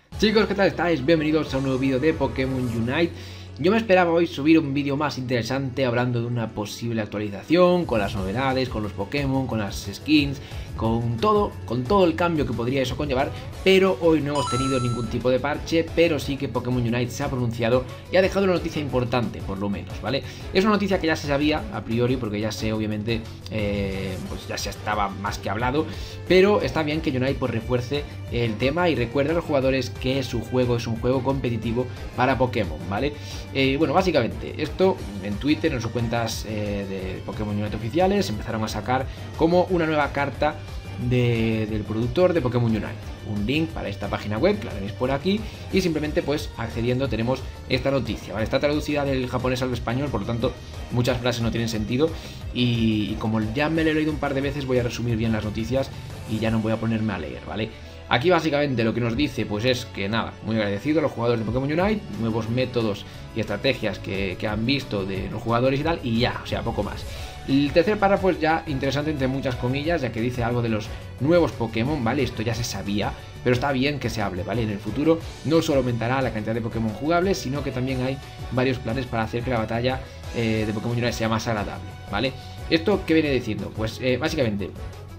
Chicos, ¿qué tal estáis? Bienvenidos a un nuevo vídeo de Pokémon Unite. Yo me esperaba hoy subir un vídeo más interesante hablando de una posible actualización, con las novedades, con los Pokémon, con las skins, con todo el cambio que podría eso conllevar, pero hoy no hemos tenido ningún tipo de parche, pero sí que Pokémon Unite se ha pronunciado y ha dejado una noticia importante, por lo menos, ¿vale? Es una noticia que ya se sabía a priori, porque ya sé, obviamente, pues ya se estaba más que hablado, pero está bien que Unite pues refuerce el tema y recuerde a los jugadores que su juego es un juego competitivo para Pokémon, ¿vale? Bueno, básicamente, esto en Twitter, en sus cuentas de Pokémon Unite oficiales, empezaron a sacar como una nueva carta del productor de Pokémon Unite. Un link para esta página web, que la tenéis por aquí, y simplemente pues accediendo tenemos esta noticia, ¿vale? Está traducida del japonés al español, por lo tanto muchas frases no tienen sentido y como ya me lo he leído un par de veces voy a resumir bien las noticias y ya no voy a ponerme a leer, ¿vale? Aquí básicamente lo que nos dice pues es que nada, muy agradecido a los jugadores de Pokémon Unite, nuevos métodos y estrategias que han visto de los jugadores y tal, y ya, o sea, poco más. El tercer párrafo es ya interesante entre muchas comillas, ya que dice algo de los nuevos Pokémon, ¿vale? Esto ya se sabía, pero está bien que se hable, ¿vale? En el futuro no solo aumentará la cantidad de Pokémon jugables, sino que también hay varios planes para hacer que la batalla de Pokémon Unite sea más agradable, ¿vale? ¿Esto qué viene diciendo? Pues básicamente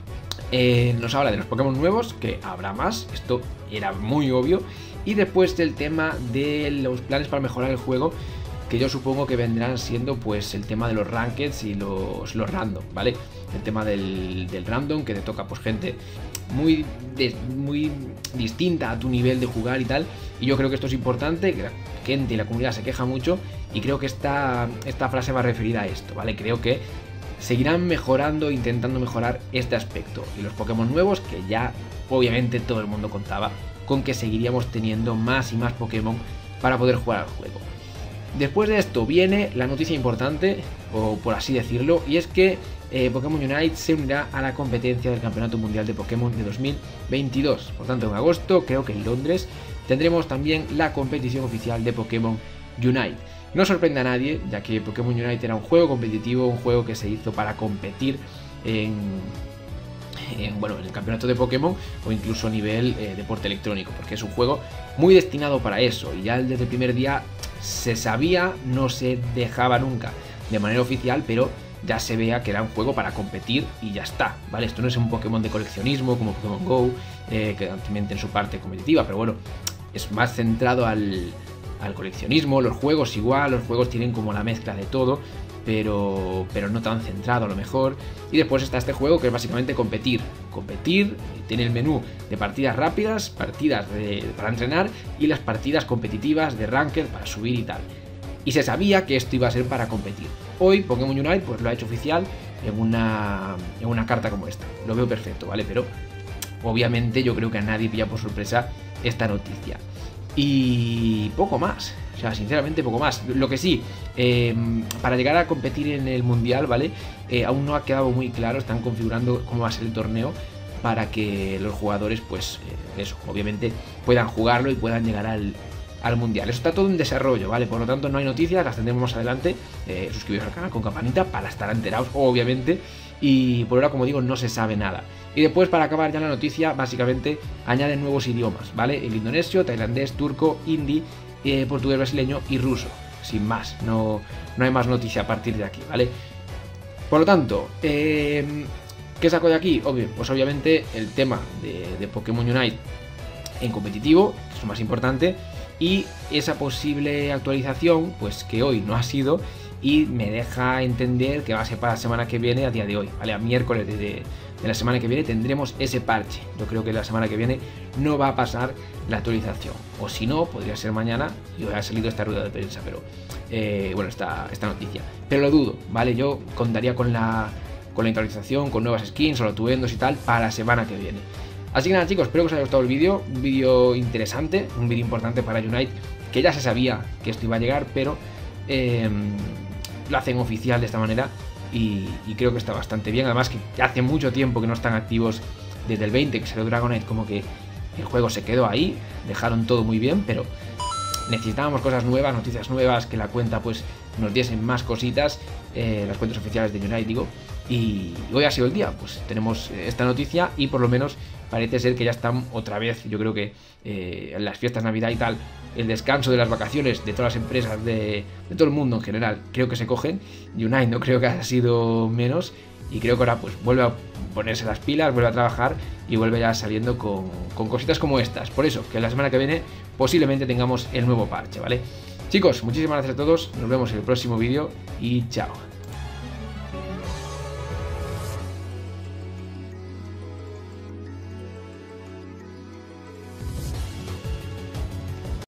nos habla de los Pokémon nuevos, que habrá más, esto era muy obvio, y después del tema de los planes para mejorar el juego, que yo supongo que vendrán siendo pues el tema de los rankeds y los random, ¿vale? El tema del random, que te toca pues gente muy distinta a tu nivel de jugar y tal, y yo creo que esto es importante, que la gente y la comunidad se queja mucho, y creo que esta frase va referida a esto, ¿vale? Creo que seguirán mejorando, intentando mejorar este aspecto, y los Pokémon nuevos, que ya obviamente todo el mundo contaba con que seguiríamos teniendo más y más Pokémon para poder jugar al juego. Después de esto viene la noticia importante, o por así decirlo, y es que Pokémon Unite se unirá a la competencia del Campeonato Mundial de Pokémon de 2022. Por tanto, en agosto, creo que en Londres, tendremos también la competición oficial de Pokémon Unite. No sorprende a nadie, ya que Pokémon Unite era un juego competitivo, un juego que se hizo para competir en el campeonato de Pokémon o incluso a nivel deporte electrónico, porque es un juego muy destinado para eso, y ya desde el primer día se sabía, no se dejaba nunca de manera oficial, pero ya se veía que era un juego para competir y ya está, ¿vale? Esto no es un Pokémon de coleccionismo como Pokémon GO, que también tiene su parte competitiva, pero bueno, es más centrado al coleccionismo. Los juegos igual, los juegos tienen como la mezcla de todo, pero no tan centrado a lo mejor. Y después está este juego que es básicamente competir, tiene el menú de partidas rápidas, partidas para entrenar y las partidas competitivas de ranked para subir y tal. Y se sabía que esto iba a ser para competir. Hoy Pokémon Unite pues lo ha hecho oficial en una carta como esta. Lo veo perfecto, ¿vale? Pero obviamente yo creo que a nadie pilla por sorpresa esta noticia. Y poco más, o sea, sinceramente poco más. Lo que sí, para llegar a competir en el mundial, ¿vale? Aún no ha quedado muy claro, están configurando cómo va a ser el torneo para que los jugadores, pues, eso, obviamente puedan jugarlo y puedan llegar al mundial. Eso está todo en desarrollo, ¿vale? Por lo tanto no hay noticias, las tendremos más adelante. Suscribiros al canal con campanita para estar enterados, obviamente. Y por ahora, como digo, no se sabe nada. Y después, para acabar ya la noticia, básicamente añaden nuevos idiomas, ¿vale? El indonesio, tailandés, turco, hindi, portugués brasileño y ruso. Sin más, no hay más noticia a partir de aquí, ¿vale? Por lo tanto, ¿qué saco de aquí? Pues obviamente el tema de Pokémon Unite en competitivo, que es lo más importante, y esa posible actualización, pues que hoy no ha sido, y me deja entender que va a ser para la semana que viene, a día de hoy, ¿vale? A miércoles de la semana que viene tendremos ese parche. Yo creo que la semana que viene no va a pasar la actualización, o si no, podría ser mañana y hoy ha salido esta rueda de prensa, pero bueno, esta noticia, pero lo dudo, ¿vale? Yo contaría con la actualización, con nuevas skins o atuendos y tal para la semana que viene. Así que nada, chicos, espero que os haya gustado el vídeo, un vídeo interesante, un vídeo importante para Unite, que ya se sabía que esto iba a llegar, pero lo hacen oficial de esta manera y creo que está bastante bien. Además que hace mucho tiempo que no están activos, desde el 20 que salió Dragonite, como que el juego se quedó ahí, dejaron todo muy bien, pero necesitábamos cosas nuevas, noticias nuevas, que la cuenta pues nos diesen más cositas, las cuentas oficiales de Unite, digo. Y hoy ha sido el día, pues tenemos esta noticia y por lo menos parece ser que ya están otra vez. Yo creo que en las fiestas de Navidad y tal, el descanso de las vacaciones de todas las empresas, de todo el mundo en general, creo que se cogen. Unite no creo que haya sido menos, y creo que ahora pues vuelve a ponerse las pilas, vuelve a trabajar y vuelve ya saliendo con cositas como estas. Por eso, que la semana que viene posiblemente tengamos el nuevo parche, ¿vale? Chicos, muchísimas gracias a todos, nos vemos en el próximo vídeo y chao.